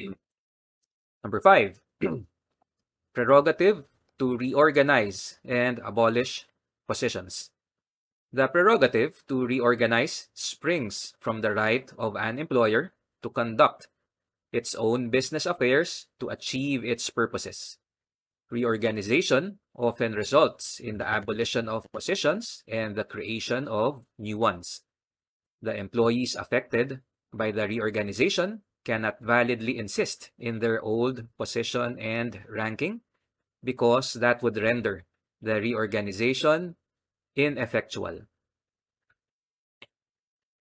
Number 5, prerogative to reorganize and abolish positions. The prerogative to reorganize springs from the right of an employer to conduct its own business affairs to achieve its purposes. Reorganization often results in the abolition of positions and the creation of new ones. The employees affected by the reorganization cannot validly insist in their old position and ranking because that would render the reorganization ineffectual.